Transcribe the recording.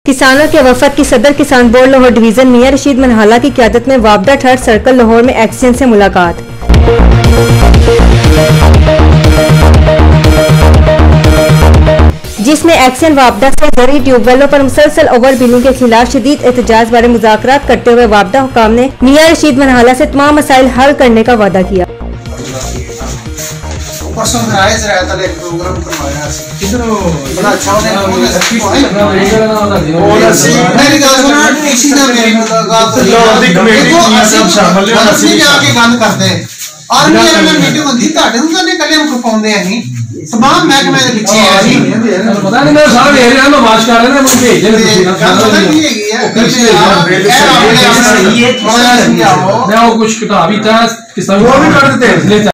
کسانوں کے وفد کی صدر کسان بورڈ لاہور ڈویژن میاں رشید منہالہ کی قیادت میں وابدہ تھرڈ سرکل لاہور میں ایکسین سے ملاقات۔ جس میں ایکسین وابدہ سے زرعی ٹیوب ویلوں پر مسلسل اوور بلنگ کے خلاف شدید احتجاج بارے مذاکرات کرتے ہوئے وابدہ حکام نے میاں رشید منہالہ سے تمام مسائل حل کرنے کا وعدہ کیا۔ تمام محکمے دے پیچھے ہے جی پتہ نہیں میں سارا ویکھ رہا میں واش کر رہا میں بھیج دے میں وہ کچھ کتاب ہی تھا کس طرح وہ بھی کر دیتے ہیں